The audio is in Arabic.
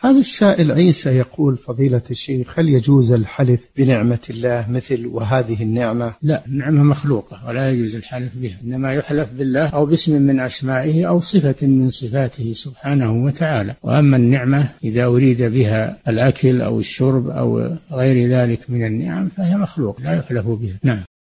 هذا السائل عيسى يقول: فضيلة الشيخ، هل يجوز الحلف بنعمة الله مثل وهذه النعمة؟ لا، النعمة مخلوقة ولا يجوز الحلف بها، إنما يحلف بالله أو باسم من أسمائه أو صفة من صفاته سبحانه وتعالى. وأما النعمة إذا أريد بها الأكل أو الشرب أو غير ذلك من النعم فهي مخلوق لا يحلف بها. نعم.